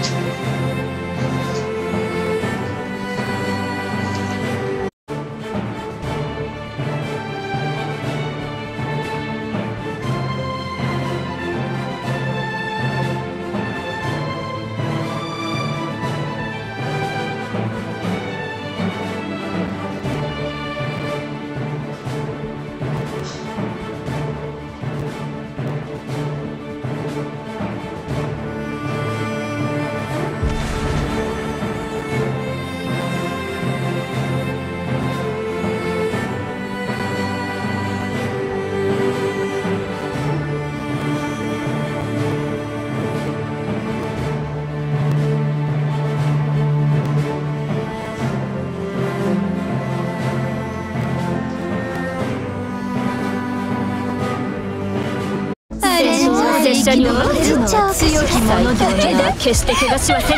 拙者には強き者だけで決して怪我しません。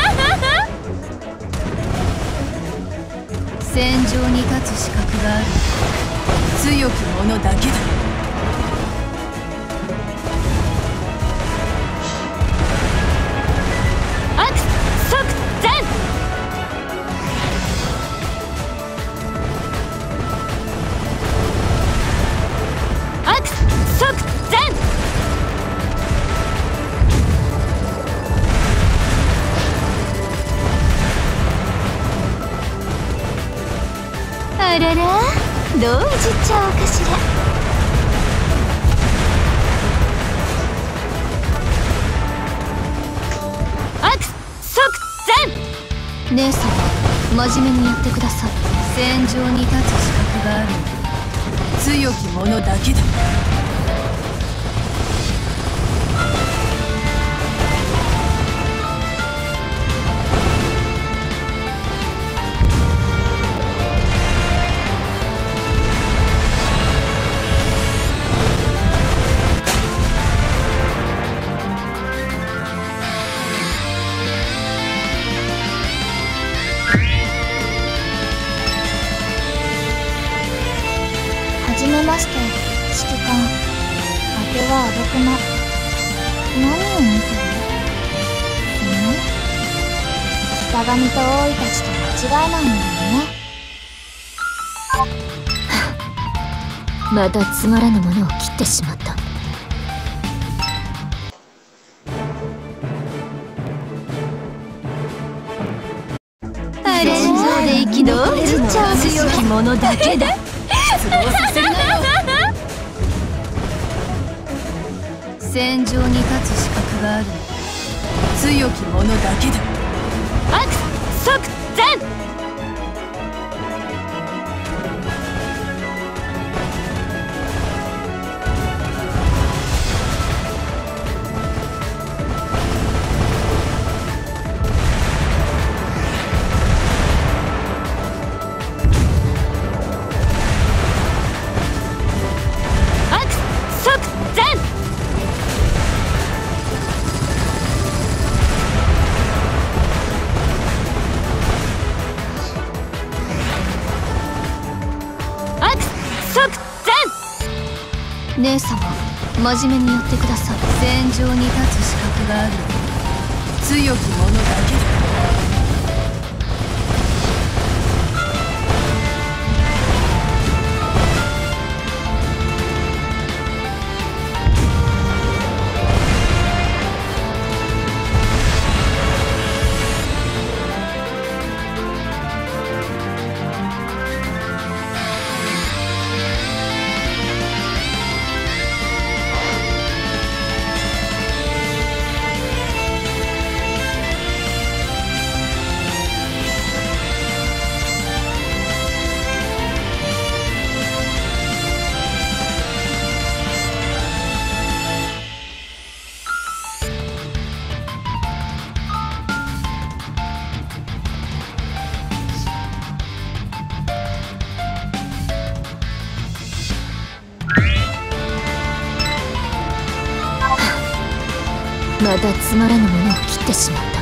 戦場に立つ資格がある強き者だけだ。 アクス即前。アクス即前。 あらら、どういじっちゃおうかしら。 アクス即前。 姉様、真面目にやってください。 戦場に立つ資格がある強き者だけだ。 はじめまして、指揮官。あてはあどくま。何を見てる？北上と王位たちと間違えないんだよね。 またつまらぬものを切ってしまった。 戦場で生き残れるのは強き者だけだ。失望させるなよ。 戦場に立つ資格がある強き者だけだ。 アクス即前。 姉様、真面目にやってください。 戦場に立つ資格がある強き者だけだ。 またつまらぬものを切ってしまった。